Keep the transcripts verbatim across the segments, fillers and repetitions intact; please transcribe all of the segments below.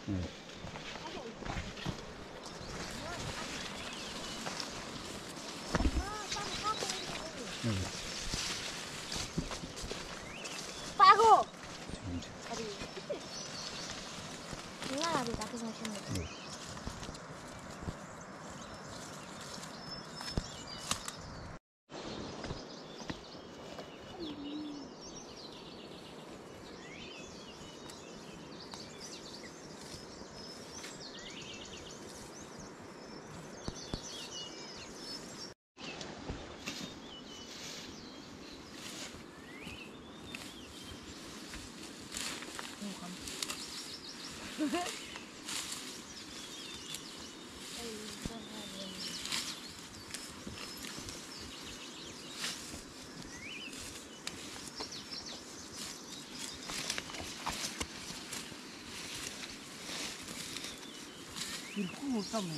빠고. 나라도 다 그냥 했는데. 이거 땀이.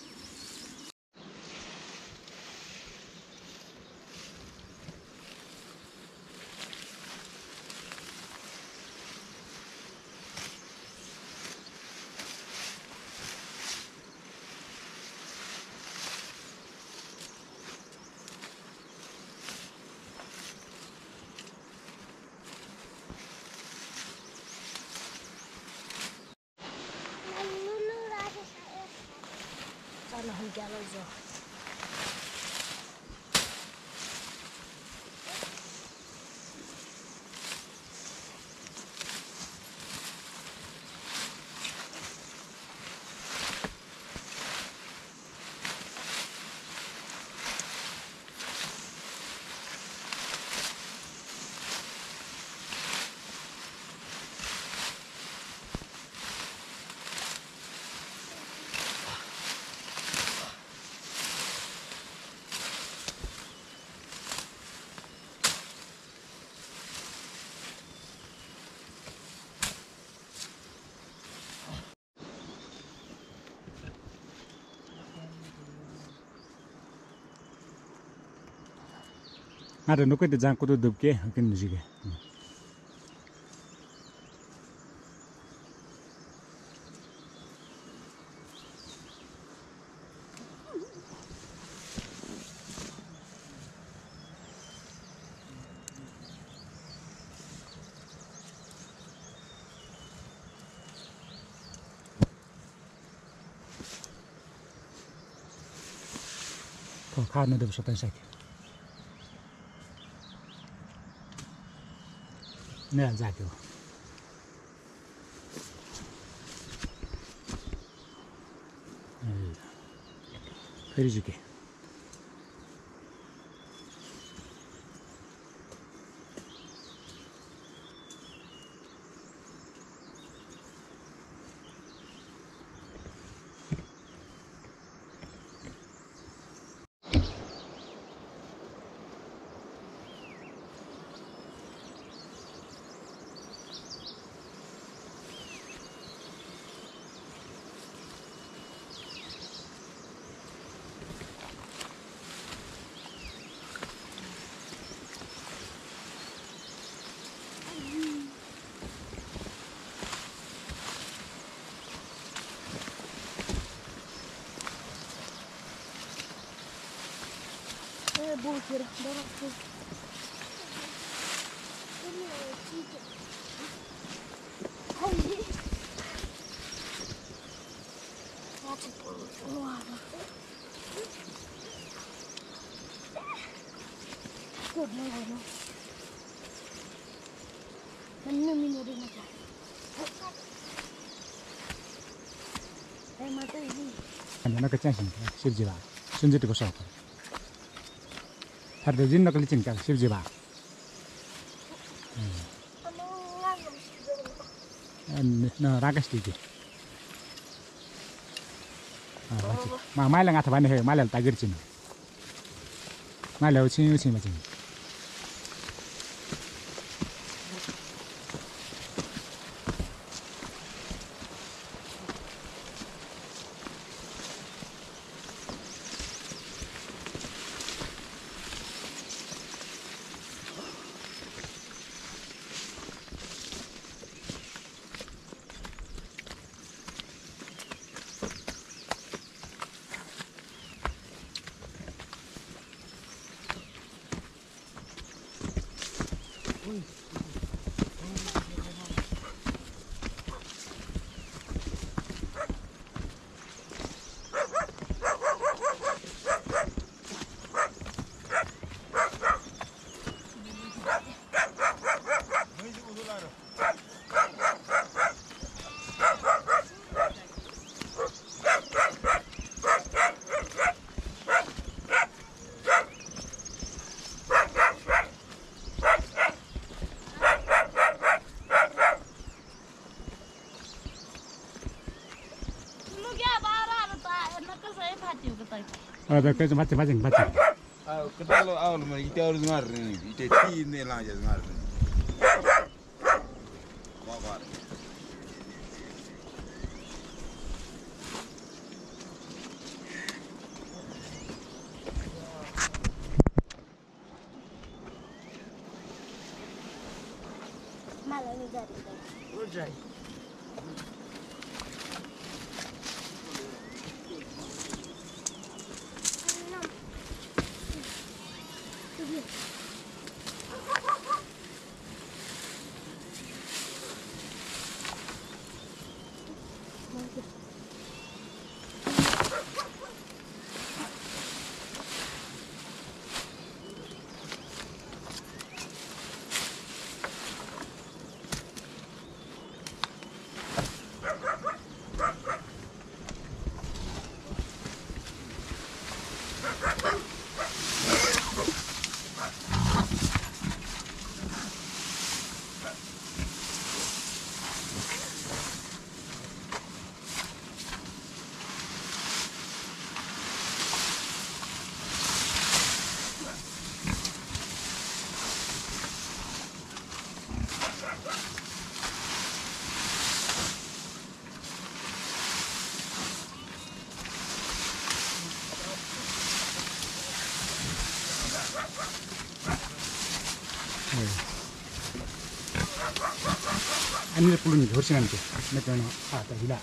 Sana không kéo lâu rồi. Ada no kete jang kudu dubke kin nujige. To khana de shatan shaki. Ne zakyo. फेरि झुके Бухер, давай. Ana ka chansin shibji ba sunje to ko sa ko thar de jin nakali chin ka shibji ba na ragas ti ji ma mai la nga thaba ne he ma la ta gir chin ma la chin chin ma chin saya hati betul. Ada kerja macam macam macam. Ah, kita lo awal mana kita harus ngar ni, kita ti ni lah je ngar ni. Bawa. Malah ni jadi. Ujai. Ani pulun horsi nanti, mereka nak ada hila.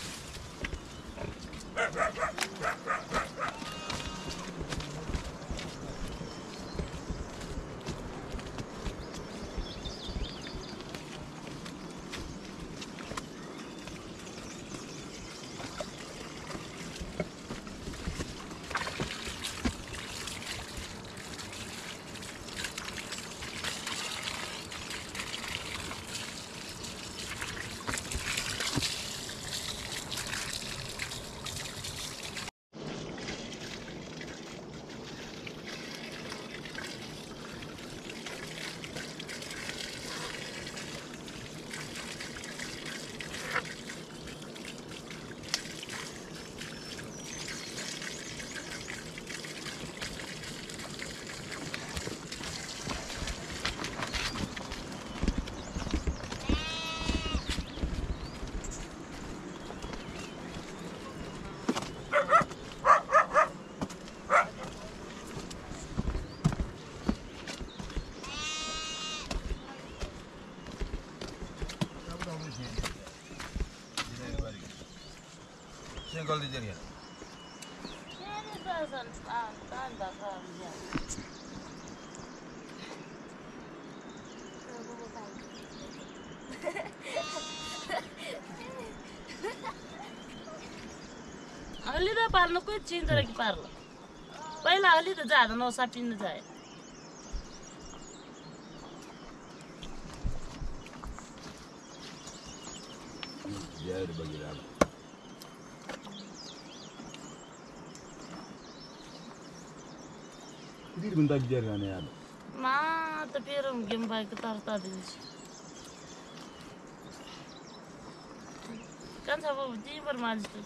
Single di jadi. Ini pasal ah, tak tak tak. अलि त पार्नु कोही चिन्ता कि पार्लो पहिला अलि त जाँदा नसापिनु जाए Jadi bagi dalam. Ini bentar jadi kan ya. मा त फेरि गेम भएको तरता दिन्छु kan sa babu di bermalis tu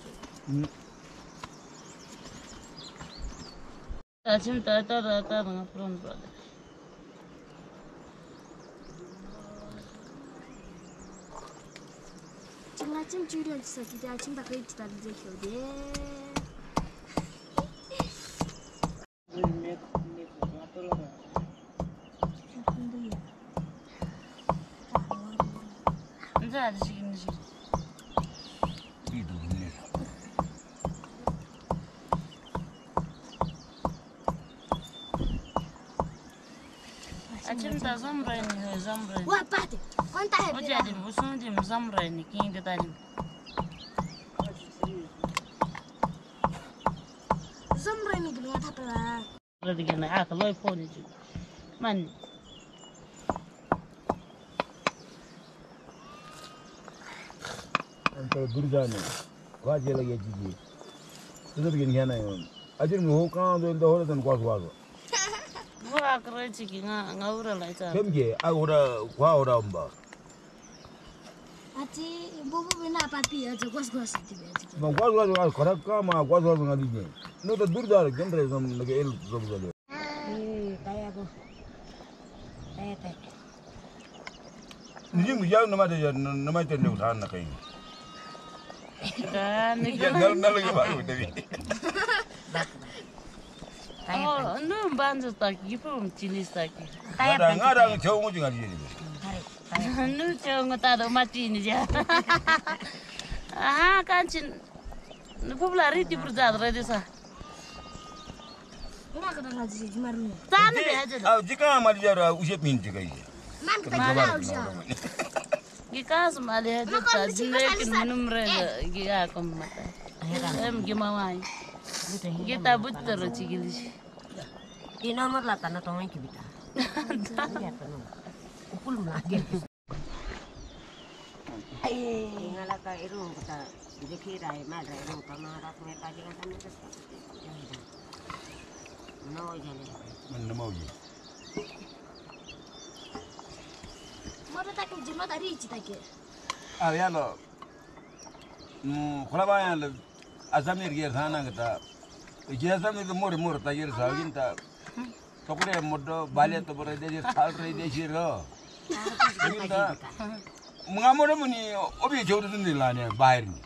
Acim tak tak tak tak dengan peron brother. Cuma cim curi aja sakit ya cim tak kayak kita aja kau deh. Enggak ada sih ini sih. Itu ni. Acim tak zamra ini zamra. Wah pati, kontak ya. Oh jadi musuh dia zamra ini kini kita ni. Zamra ini belum ada apa lah. Berarti kena akal loy phone itu. Man. Antara durjani, kaji lagi jadi. Itu begini kan ayam. Ajar muh kan tu itu orang tu kuat kuat. Gua akal ciki nga ngawur lah itu. Kemje, aku orang kuat orang amba. Ati bobo bina papi aja gos gos ati beji. Ma gwas gwas gwas khara ka ma gwas gwas ngadi je. No to dur dar gendre sam lage el sob gale. Eh, kaya ko. Kaya kaya. Ni mu jaw na ma de na ma te new tan na kay. Kan Ya nal nal ge ba ko de. oh nu banjo taki pum chinis taki Ngada ngada chau mu ngadi je. nu chong ta do mati ni ja ah kan chin nu pula riti burjad re desa Kuma kada haji jumarnu. tan be haje Ah jika ma jara use pin je kai. Man kita kala uja. gi kas male haje ta lekin munum re gi ga kom mata em gi mawai gi ta buttaro chigili Di nomor lah tanah tongeng kita. Upul lagi. Eh, ngala ka irung kita dikira mal irung kamera mereka jangan kami ke. No jane. Man na mawji. Mora take jima tari ichi take. Ah yalo. Nu khula ba ya azamir ger thana gata. Je azamir ke mor mor ta ger sagin ta. Tokure moddo bale to bore de sal re de shiro. Inda mungamore muni obi jawdu din la ne bahir ni.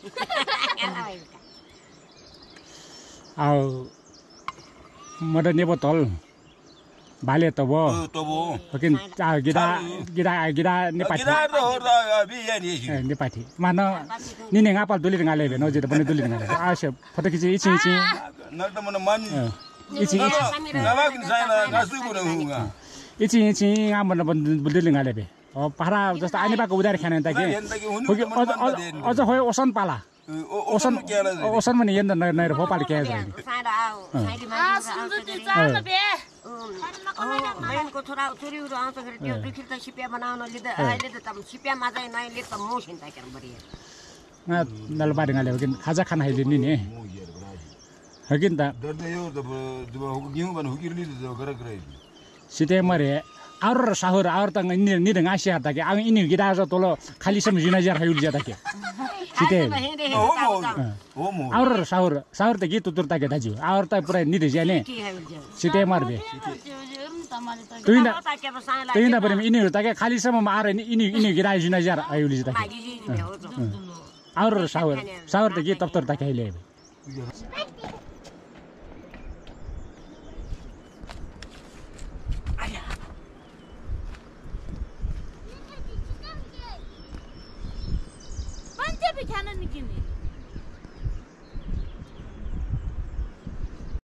Au mada ni botol bale to bo To bo. Mungkin ah gida gida gida ni pati Kira to horda bi ya ni shi. ni pati mana ni ne ngapal duli ngale be no je bani duli ngale ah she foto kici ichi ichi Na ta mana man. ichi ichi Na ba kin sai na nasu bu na hunga. ichi ichi ngamon duli ngale be oh para जस्तो आनी बाको उधार खाने त के अझ होय ocean पाला ocean ocean पनि यन्द नैर भोपाल के जाय Sada au, sai di ah mana. sundu ti tan be Oh, main ko थोड़ा चोरी हो रहा तो फिर त्यो दुखी त सिपिया बनाउन लिदा अहिले त तम सिपिया माजै नैले त मो सिन्ता कर बढिया ना नलबारी ngale किन खाजा खाना हाइले नि ने हगिन त Dorde yo to do giu ban hukir ni to gara gara. सिटे मरे और साहुर और त नि नि दंग आसिया त के आङ इनि गिदा जो तोलो खाली सम जुना जार हाइल ज्यादा के सिटे Oh mo. Oh mo. और साहुर साहुर त गीत तुर त के दाजु और त पुरै नि जाने की है उजे सिटे मरबे tamale ta तुइन ता के बसाला तुइन पनि इनि त के खाली सम आर इनि इनि गिदा जुना जार हाइल ज्यादा मागी जी ने हो जो और साहुर साहुर त गीत तप्तर त के हाइले pante be khana nikini